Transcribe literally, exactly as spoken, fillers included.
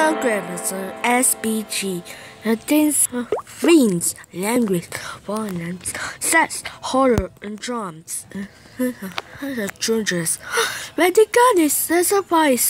algorithms S B G contains themes, language, violence, sex, horror, and drums. Genres. When the gun is specified